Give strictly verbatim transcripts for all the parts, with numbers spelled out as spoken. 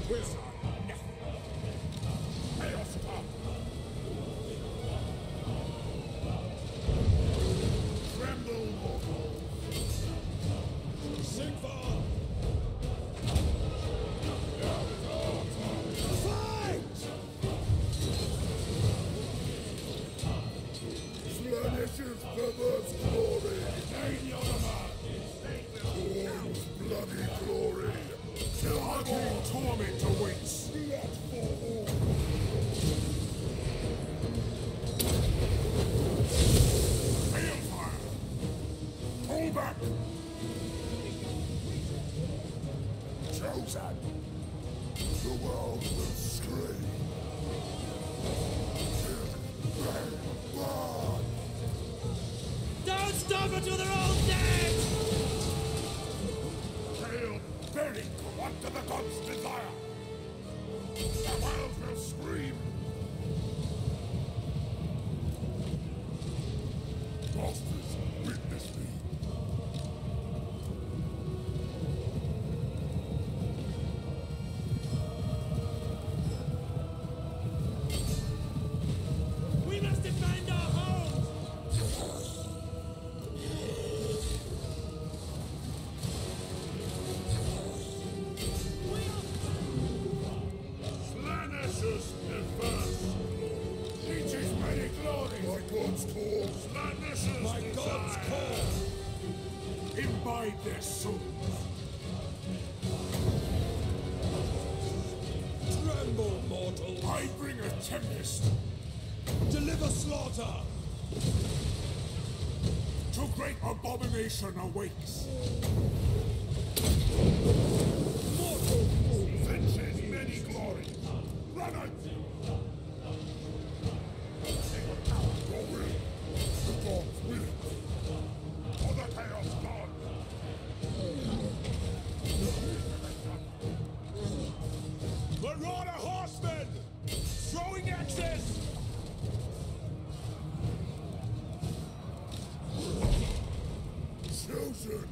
Wizard, nothing. Chaos come. Tremble, mortal. Sigvar! Fight! Slanishes perverse glory. Gain your man. Gorn's bloody glory. Arcane torment awaits. Blood for all. Hailfire! Pull back! Chosen! The world will scream. Don't stop until they're all dead! Hail, buried to what do the gods desire? The world will scream. Masters, witness me. We must defend our homes! Slanishes perverse. Teaches many glory. My God's call. Slanishes My God's call. Imbibe their souls. Tremble, mortal! I bring a tempest. Deliver slaughter! To great abomination awakes. Mortal! Fences many glory. Run out! Your will. The gods will it. For the chaos god. Marauder horsemen! Throwing axes! Chosen!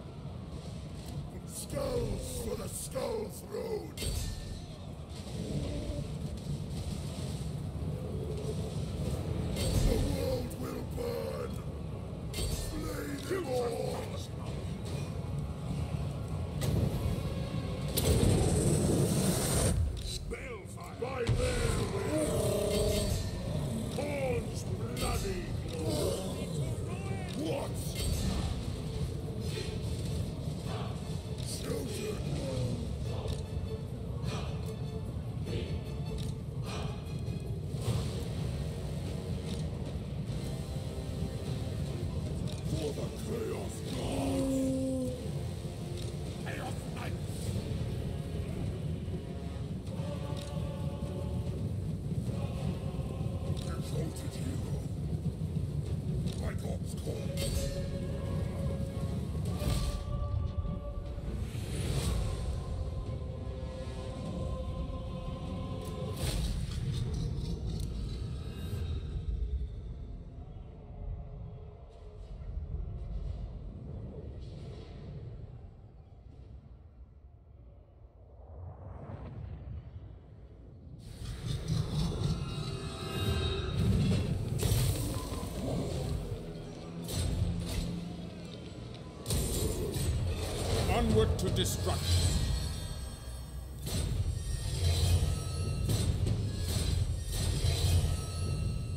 Skulls for the Skull Throne! The world will burn! Slay them all! Balefire! By their will! Horn's bloody glory! What? Chosen! For the Chaos Gods! Chaos Knights! Exalted hero! My God's call! Onward to destruction.